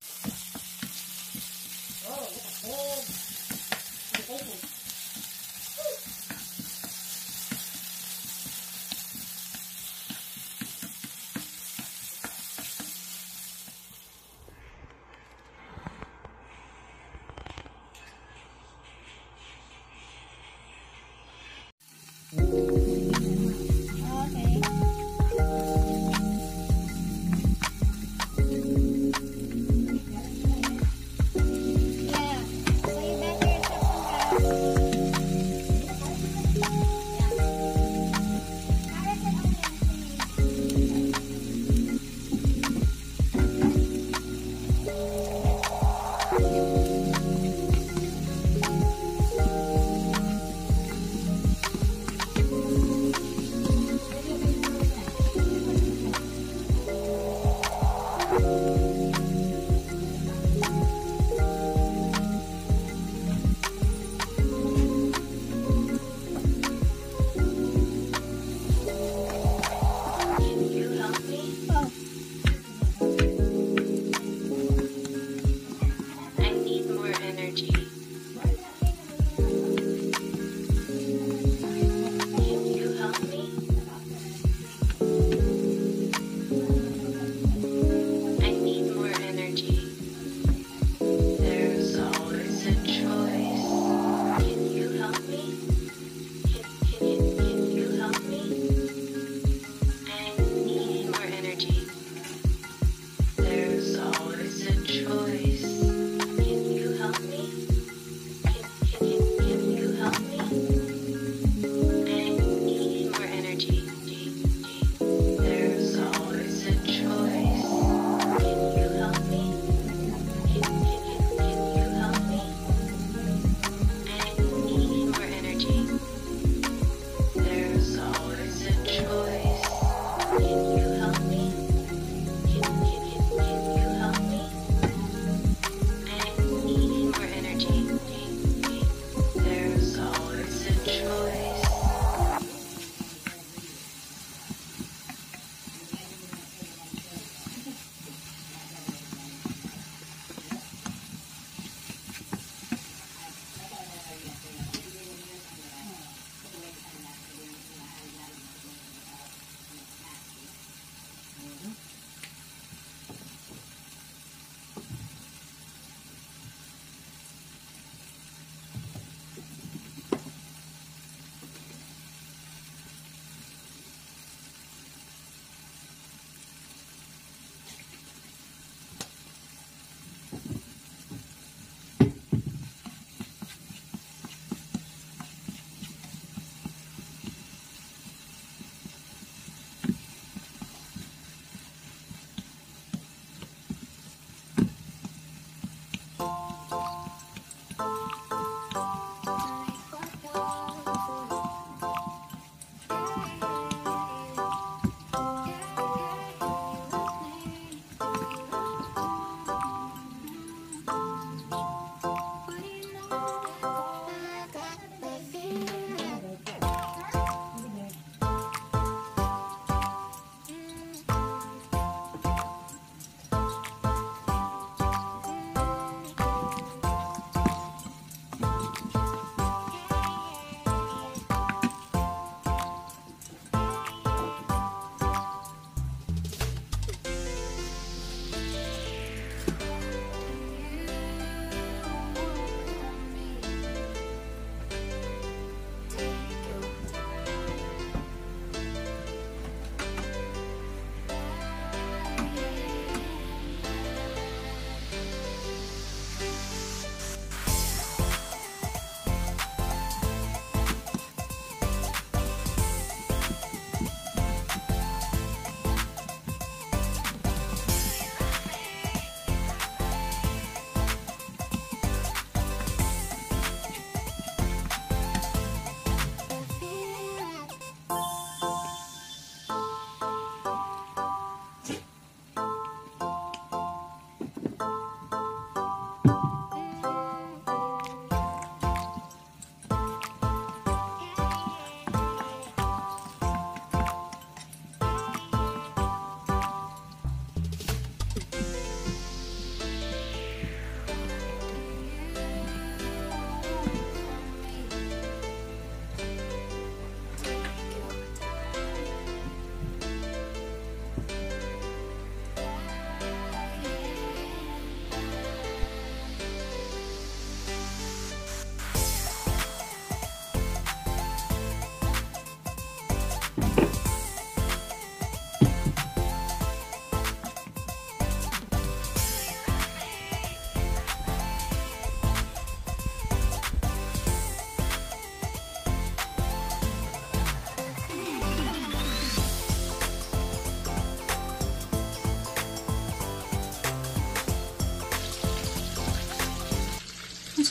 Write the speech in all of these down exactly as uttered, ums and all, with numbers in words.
Yeah.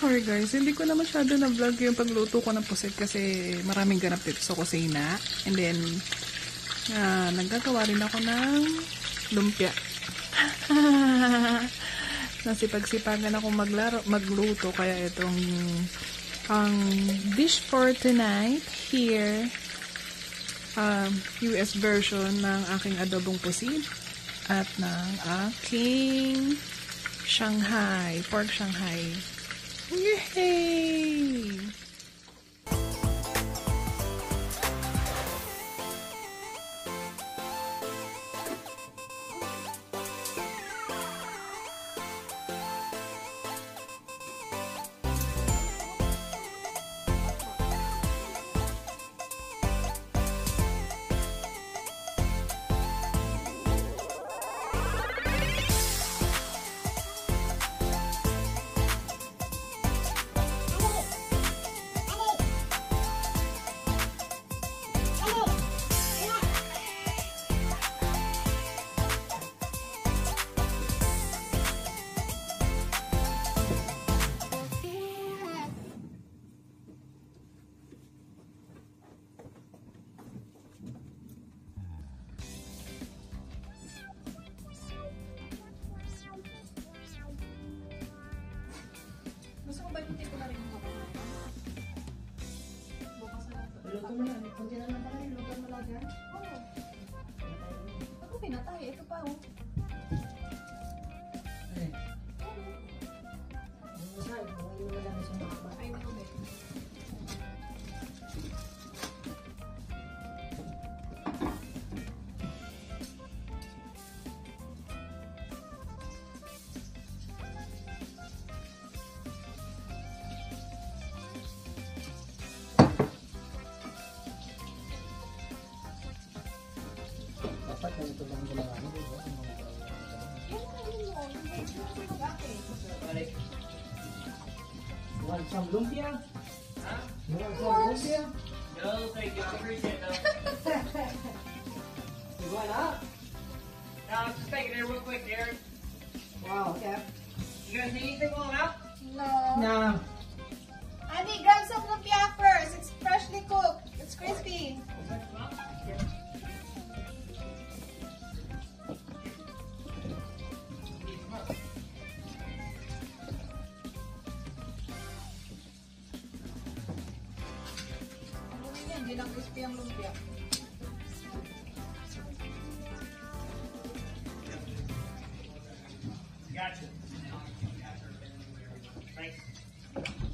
sorry guys, hindi ko na masyado na vlog yung pagluto ko ng pusit kasi maraming ganap dito sa kusina. And then, uh, naggagawa rin ako ng lumpia. Nasipag-sipagan ako maglaro, magluto kaya itong ang dish for tonight here, um, U S version ng aking adobong pusit at ng aking Shanghai, pork Shanghai. Yay! Luto mo lang. Kunti na lang pala. Luto mo lang yan. Oo. Ako pinatay. Ito pa oh. Eh. Ano mo sa'yo? Mga yun lang sa mga ba? Ay, naku eh. Dapat ganito lang gulahan, di ba? You want some lumpia? Huh? You want some lumpia? No, thank you. I appreciate it, though. You going out? No, I'm just taking it real quick, Derek. Wow, okay. You guys need anything while I'm out? No. No. Honey, grab some lumpia first. It's freshly cooked. It's crispy. Hindi lang crispy ang lumpia. Gotcha. Thanks.